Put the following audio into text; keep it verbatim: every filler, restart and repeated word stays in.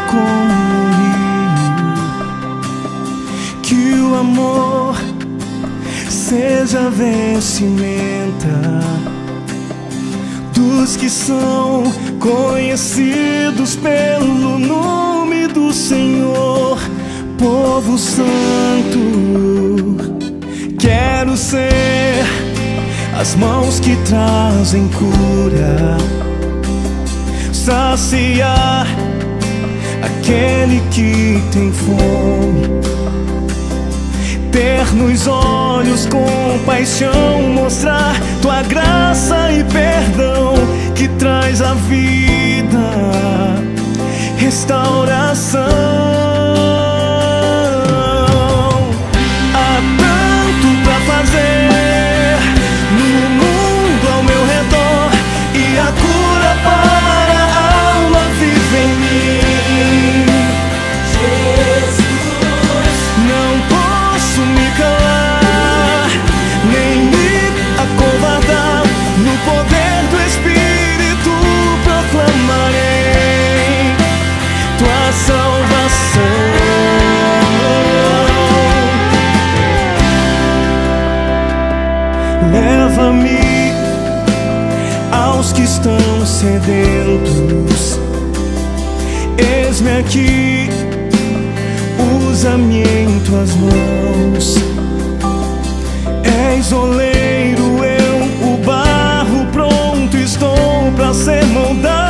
como um rio, que o amor seja a vestimenta dos que são conhecidos pelo nome do Senhor. Povo santo, quero ser as mãos que trazem cura, saciar aquele que tem fome, ter nos olhos compaixão, mostrar tua graça e perdão que traz a vida, restauração. Há tanto pra fazer no mundo ao meu redor, e a cura para a alma vive em mim. Jesus, não posso me calar, nem me acovardar. No poder do Espírito proclamarei tua salvação. Leva-me aos que estão sedentos, eis-me aqui, usa-me em tuas mãos. És oleiro, eu o barro, pronto estou pra ser moldado.